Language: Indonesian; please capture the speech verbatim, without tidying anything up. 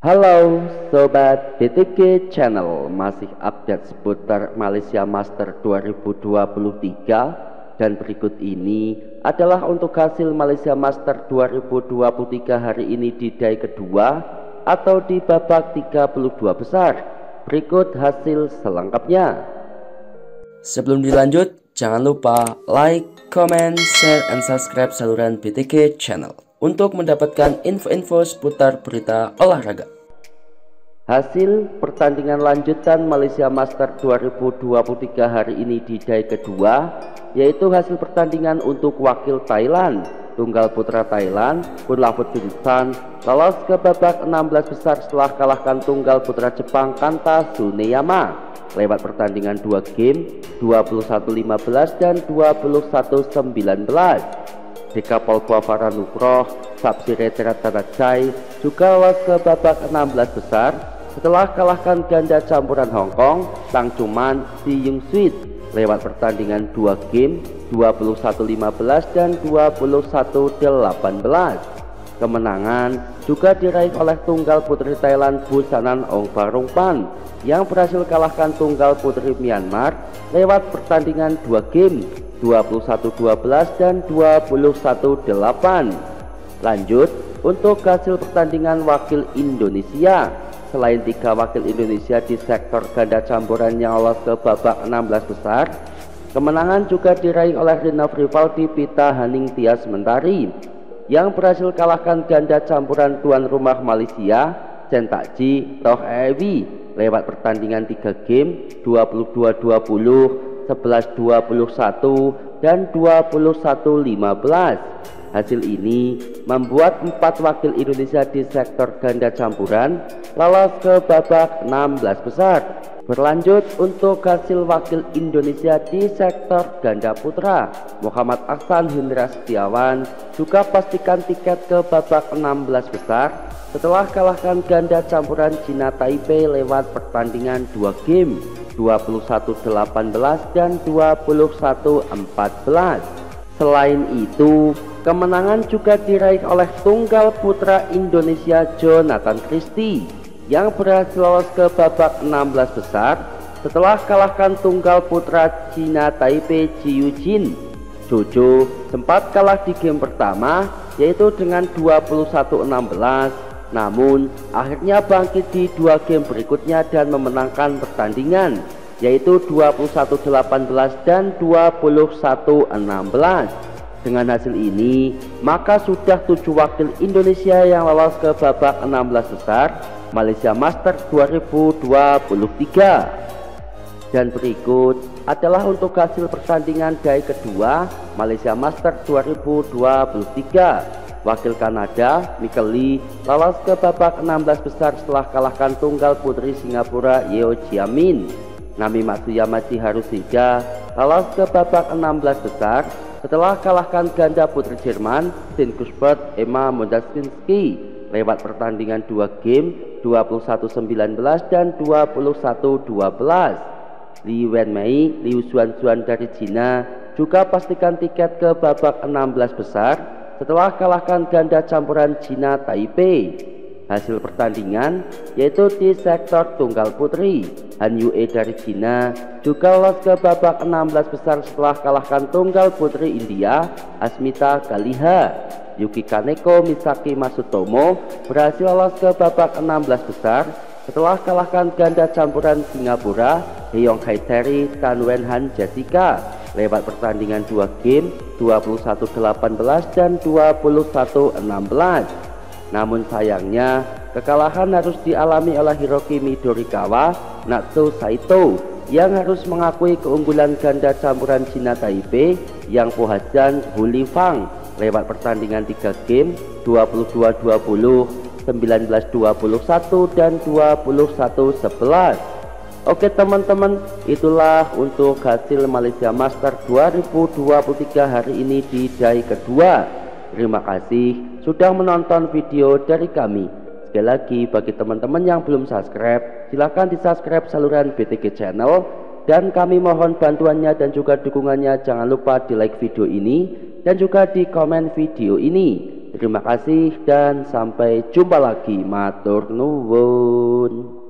Halo Sobat B T G Channel, masih update seputar Malaysia Master dua ribu dua puluh tiga. Dan berikut ini adalah untuk hasil Malaysia Master dua ribu dua puluh tiga hari ini di day kedua atau di babak tiga puluh dua besar. Berikut hasil selengkapnya. Sebelum dilanjut, jangan lupa like, comment, share, and subscribe saluran B T G Channel untuk mendapatkan info-info seputar berita olahraga. Hasil pertandingan lanjutan Malaysia Master dua ribu dua puluh tiga hari ini di day kedua, yaitu hasil pertandingan untuk wakil Thailand. Tunggal putra Thailand, Kunlavut Vincent, lolos ke babak enam belas besar setelah kalahkan tunggal putra Jepang Kanta Tsuneyama lewat pertandingan dua game, dua puluh satu lima belas dan dua puluh satu sembilan belas. Dekapol Puavara Nugroh, Sapsire Teratanachai juga lolos ke babak enam belas besar setelah kalahkan ganda campuran Hong Kong Tang Chuman Si Yung Sweet lewat pertandingan dua game, dua puluh satu lima belas dan dua puluh satu delapan belas. Kemenangan juga diraih oleh tunggal putri Thailand Busanan Ongparongpan yang berhasil kalahkan tunggal putri Myanmar lewat pertandingan dua game, dua puluh satu dua belas dan dua puluh satu delapan. Lanjut untuk hasil pertandingan wakil Indonesia. Selain tiga wakil Indonesia di sektor ganda campuran yang lolos ke babak enam belas besar, kemenangan juga diraih oleh Rina Rivaldi Pita Haning Tias Mentari yang berhasil kalahkan ganda campuran tuan rumah Malaysia Chen Takji Toh Ewi lewat pertandingan tiga game, dua puluh dua dua puluh, sebelas dua puluh satu dan dua puluh satu lima belas. Hasil ini membuat empat wakil Indonesia di sektor ganda campuran lolos ke babak enam belas besar. Berlanjut untuk hasil wakil Indonesia di sektor ganda putra, Muhammad Aksan Hendra Setiawan juga pastikan tiket ke babak enam belas besar setelah kalahkan ganda campuran Cina Taipei lewat pertandingan dua game, dua puluh satu delapan belas dan dua puluh satu empat belas. Selain itu, kemenangan juga diraih oleh tunggal putra Indonesia Jonathan Christie yang berhasil lolos ke babak enam belas besar setelah kalahkan tunggal putra Cina Taipei Ji Yujin. Jojo sempat kalah di game pertama yaitu dengan dua puluh satu enam belas, namun akhirnya bangkit di dua game berikutnya dan memenangkan pertandingan yaitu dua puluh satu delapan belas dan dua puluh satu enam belas. Dengan hasil ini, maka sudah tujuh wakil Indonesia yang lolos ke babak enam belas besar Malaysia Master dua ribu dua puluh tiga. Dan berikut adalah untuk hasil pertandingan day kedua Malaysia Master dua ribu dua puluh tiga. Wakil Kanada Michael Lee lolos ke babak enam belas besar setelah kalahkan tunggal putri Singapura Yeo Jiamin. Nami Matsuyama Chiharushige lolos ke babak enam belas besar setelah kalahkan ganda putri Jerman Sten Kuspert Emma Mondzinski lewat pertandingan dua game, dua puluh satu sembilan belas dan dua puluh satu dua belas. Li Wenmei, Liu Xuanxuan dari Cina juga pastikan tiket ke babak enam belas besar setelah kalahkan ganda campuran Cina Taipei. Hasil pertandingan yaitu di sektor tunggal putri, Han Yue dari Cina juga lolos ke babak enam belas besar setelah kalahkan tunggal putri India Asmita Kaliha. Yuki Kaneko Misaki Masutomo berhasil lolos ke babak enam belas besar setelah kalahkan ganda campuran Singapura Heong Haiteri Tan Wen Han Jessica lewat pertandingan dua game, dua puluh satu delapan belas dan dua puluh satu enam belas. Namun sayangnya kekalahan harus dialami oleh Hiroki Midorikawa Natsu Saito yang harus mengakui keunggulan ganda campuran Cina Taipei Yang Pohajan Huli Fang lewat pertandingan tiga game, dua puluh dua dua puluh, sembilan belas dua puluh satu dan dua puluh satu sebelas. Oke teman-teman, itulah untuk hasil Malaysia Master dua ribu dua puluh tiga hari ini di day kedua. Terima kasih sudah menonton video dari kami. Sekali lagi bagi teman-teman yang belum subscribe, silahkan di subscribe saluran B T G Channel. Dan kami mohon bantuannya dan juga dukungannya. Jangan lupa di like video ini dan juga di komen video ini. Terima kasih dan sampai jumpa lagi. Matur nuwun.